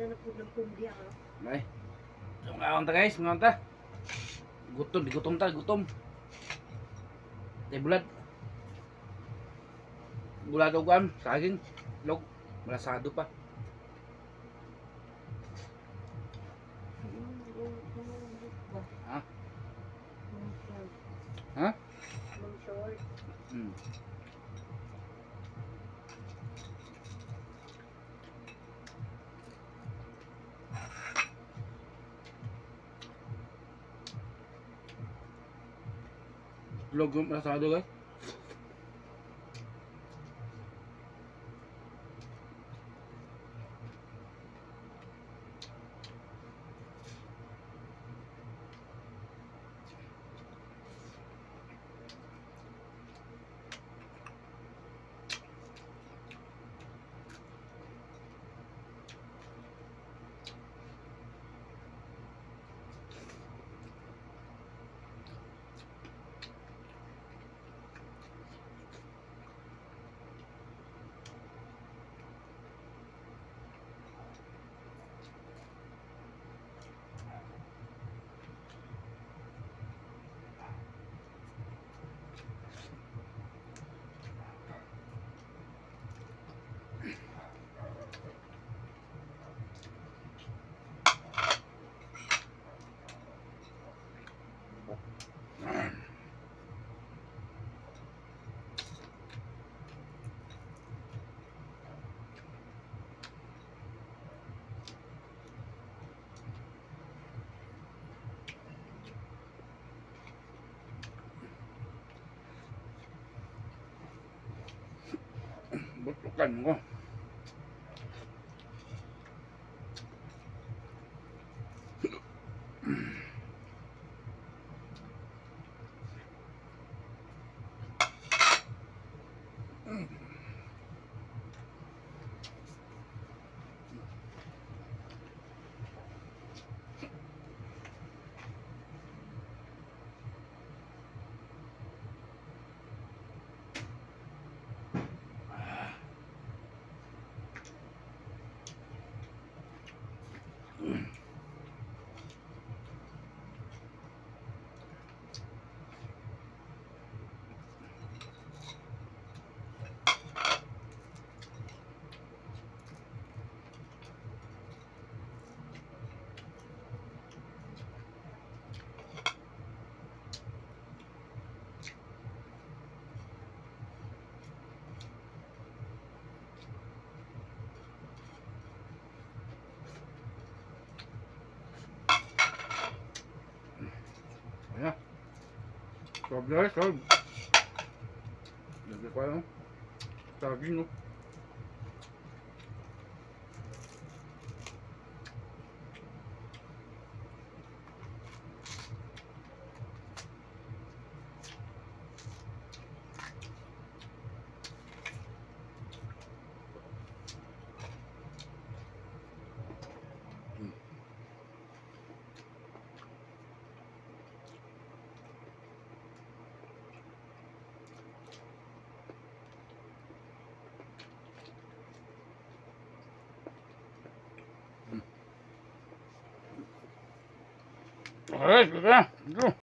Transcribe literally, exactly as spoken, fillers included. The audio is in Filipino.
Ganda na po ng kundi ako. Ay. Mga ta guys, mga ta. Gutom, di gutom ta, gutom. Tay bulad. Bulad og kan, saging, log, malasado pa. Ha? Ha? Hmm. Log yung malasado guys. Butukan ko. Ayan. Sarap guys, sarap. Lagyan ko yan. Saging no. Alright, good.